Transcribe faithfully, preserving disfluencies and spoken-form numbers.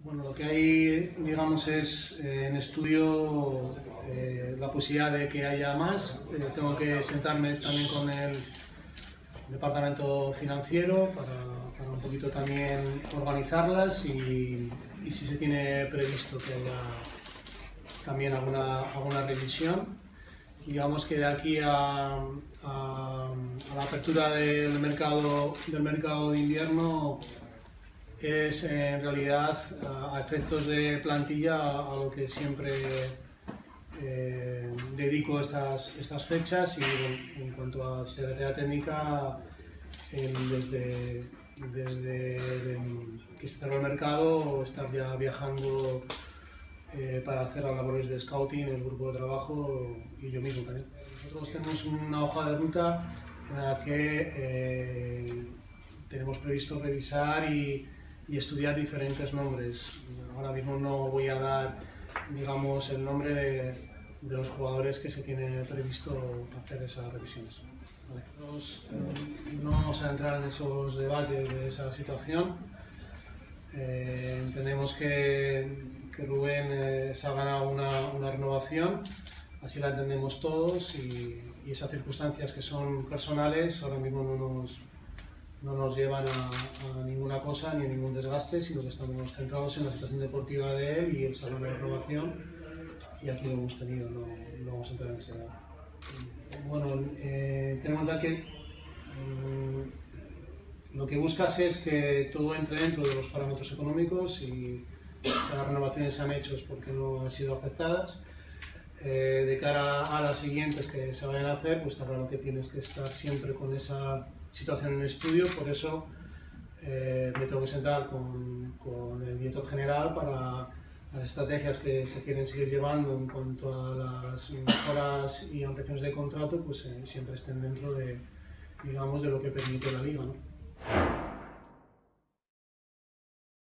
Bueno, lo que hay, digamos, es eh, en estudio eh, la posibilidad de que haya más. Eh, tengo que sentarme también con el departamento financiero para, para un poquito también organizarlas y, y si se tiene previsto que haya también alguna, alguna revisión. Digamos que de aquí a, a, a la apertura del mercado, del mercado de invierno es en realidad a, a efectos de plantilla a, a lo que siempre eh, dedico estas, estas fechas y bueno, en cuanto a secretaría técnica el, desde, desde el, que se cerró el mercado estar ya viajando eh, para hacer las labores de scouting, el grupo de trabajo y yo mismo también. Nosotros tenemos una hoja de ruta en la que eh, tenemos previsto revisar y, y estudiar diferentes nombres. Ahora mismo no voy a dar, digamos, el nombre de, de los jugadores que se tiene previsto hacer esas revisiones. Vale. Nosotros eh, no vamos a entrar en esos debates de esa situación. Eh, entendemos que, que Rubén eh, se ha ganado una, una renovación, así la entendemos todos y, y esas circunstancias que son personales ahora mismo no nos, no nos llevan a, a ninguna cosa ni a ningún desgaste, sino que estamos centrados en la situación deportiva de él y el salón de renovación y aquí lo hemos tenido, no, no vamos a entrar en ese debate. Bueno, eh, ten en cuenta que eh, lo que buscas es que todo entre dentro de los parámetros económicos y si las renovaciones se han hecho es porque no han sido afectadas. Eh, de cara a las siguientes que se vayan a hacer, pues está claro que tienes que estar siempre con esa situación en estudio, por eso eh, me tengo que sentar con, con el director general para las estrategias que se quieren seguir llevando en cuanto a las mejoras y ampliaciones de contrato, pues eh, siempre estén dentro de, digamos, de lo que permite la liga, ¿no?